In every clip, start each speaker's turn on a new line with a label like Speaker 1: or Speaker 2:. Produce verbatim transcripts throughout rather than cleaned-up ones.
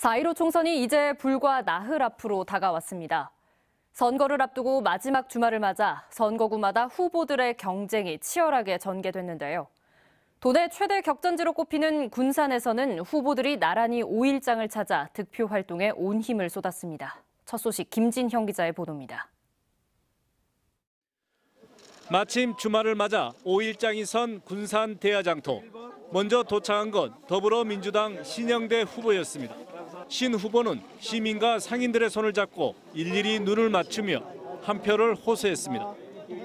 Speaker 1: 사 일오 총선이 이제 불과 나흘 앞으로 다가왔습니다. 선거를 앞두고 마지막 주말을 맞아 선거구마다 후보들의 경쟁이 치열하게 전개됐는데요. 도내 최대 격전지로 꼽히는 군산에서는 후보들이 나란히 오일장을 찾아 득표 활동에 온 힘을 쏟았습니다. 첫 소식 김진형 기자의 보도입니다.
Speaker 2: 마침 주말을 맞아 오일장이 선 군산 대야장터. 먼저 도착한 건 더불어민주당 신영대 후보였습니다. 신 후보는 시민과 상인들의 손을 잡고 일일이 눈을 맞추며 한 표를 호소했습니다.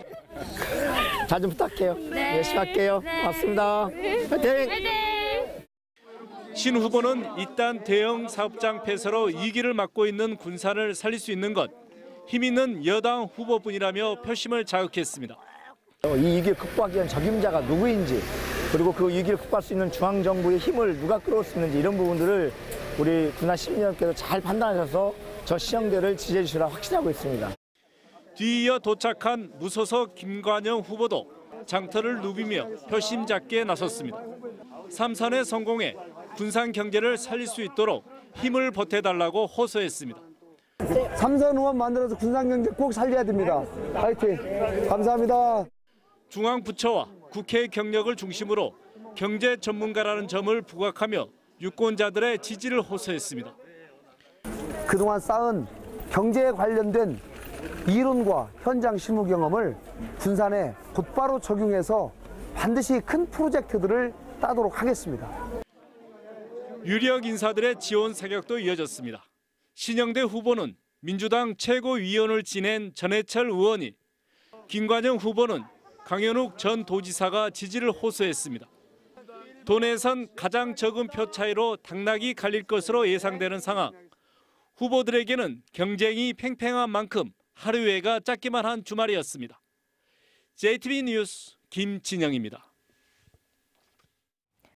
Speaker 3: 잘 좀 부탁해요.
Speaker 4: 네.
Speaker 3: 열심히 할게요.
Speaker 4: 네.
Speaker 3: 고맙습니다. 화이팅!
Speaker 4: 네.
Speaker 2: 신 후보는 일단 대형 사업장 폐쇄로 위기를 맞고 있는 군산을 살릴 수 있는 것, 힘 있는 여당 후보뿐이라며 표심을 자극했습니다.
Speaker 3: 이 위기를 극복하기 위한 적임자가 누구인지, 그리고 그 위기를 극복할 수 있는 중앙정부의 힘을 누가 끌어올 수 있는지 이런 부분들을 우리 군산 시민여러분께서 잘 판단하셔서 저 신영대를 지지해 주시라 확신하고 있습니다.
Speaker 2: 뒤이어 도착한 무소속 김관영 후보도 장터를 누비며 표심 잡기에 나섰습니다. 삼선에 성공해 군산 경제를 살릴 수 있도록 힘을 보태달라고 호소했습니다.
Speaker 5: 삼선 의원 만들어서 군산 경제 꼭 살려야 됩니다. 화이팅! 감사합니다.
Speaker 2: 중앙부처와 국회 경력을 중심으로 경제 전문가라는 점을 부각하며 유권자들의 지지를 호소했습니다.
Speaker 5: 그동안 쌓은 경제에 관련된 이론과 현장 실무 경험을 군산에 곧바로 적용해서 반드시 큰 프로젝트들을 따도록 하겠습니다.
Speaker 2: 유력 인사들의 지원 사격도 이어졌습니다. 신영대 후보는 민주당 최고위원을 지낸 전해철 의원이, 김관영 후보는 강현욱 전 도지사가 지지를 호소했습니다. 도내에선 가장 적은 표 차이로 당락이 갈릴 것으로 예상되는 상황. 후보들에게는 경쟁이 팽팽한 만큼 하루회가 짧기만 한 주말이었습니다. 제이티비 뉴스 김진영입니다.